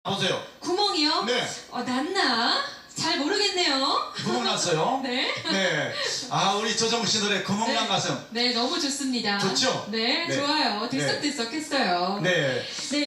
보세요. 구멍이요? 네. 났나? 잘 모르겠네요. 구멍 났어요. 네. 네. 아, 우리 조정우 씨 노래 구멍 난 가슴. 네, 너무 좋습니다. 좋죠? 네, 네. 좋아요. 들썩들썩했어요. 네. 네.